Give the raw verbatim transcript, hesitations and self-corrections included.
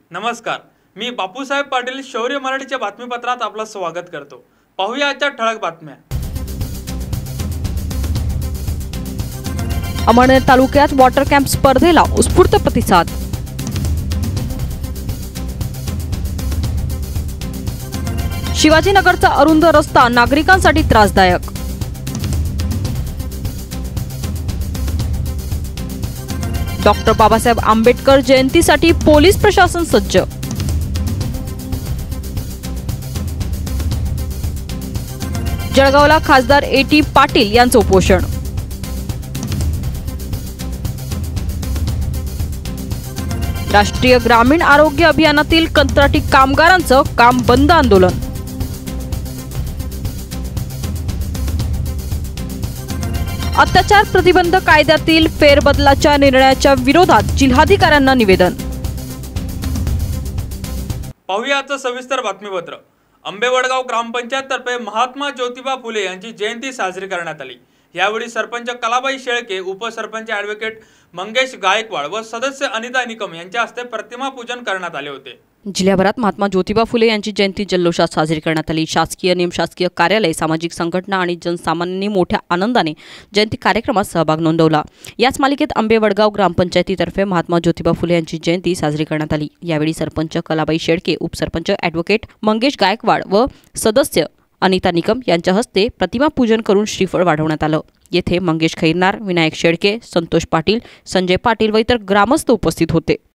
नमस्कार, मी बापूसाहेब पाटील शौर्य मराठीच्या बातमीपत्रात आपलं स्वागत करतो। पाहूया आजच्या ठळक बातम्या। अमळनेर तालुक्यात वॉटर कॅम्प स्पर्धेला उत्स्फूर्त प्रतिसाद। शिवाजीनगरचा अरुंद रस्ता नागरिकांसाठी त्रासदायक। डॉक्टर बाबासाहेब आंबेडकर जयंतीसाठी पोलीस प्रशासन सज्ज। जळगावला खासदार ए टी पाटील यांचं उपोषण। राष्ट्रीय ग्रामीण आरोग्य अभियानातील कंत्राटी कामगारांचं काम बंद आंदोलन। अत्याचार प्रतिबंध कायद्यातील फेरबदलाच्या निर्णयाच्या विरोधात जिल्हाधिकाऱ्यांना निवेदन। पाहूया आजचं सविस्तर बातमीपत्र। आंबेवडगाव ग्रामपंचायत तर्फे महात्मा ज्योतिबा फुले यांची जयंती साजरी करण्यात आली। यावेळी सरपंच कलाबाई शेळके, उपसरपंच ॲडव्होकेट मंगेश गायकवाड व सदस्य अनिता निकम यांच्या हस्ते प्रतिमा पूजन करण्यात आले होते। जिल्ह्याभरात महात्मा ज्योतिबा फुले यांची जयंती जल्लोषात साजरी करण्यात आली। शासकीय निमशासकीय कार्यालय, सामाजिक संघटना आणि जनसामान्यांनी मोठ्या आनंदाने जयंती कार्यक्रमात सहभाग नोंदवला। याच मालिकेत आंबेवडगाव ग्रामपंचायतीतर्फे महात्मा ज्योतिबा फुले यांची जयंती साजरी करण्यात आली। यावेळी सरपंच कलाबाई शेळके, उपसरपंच ॲडव्होकेट मंगेश गायकवाड व सदस्य अनिता निकम यांच्या हस्ते प्रतिमा पूजन करून श्रीफळ वाढवण्यात आलं। येथे मंगेश खैरनार, विनायक शेळके, संतोष पाटील, संजय पाटील व इतर ग्रामस्थ उपस्थित होते।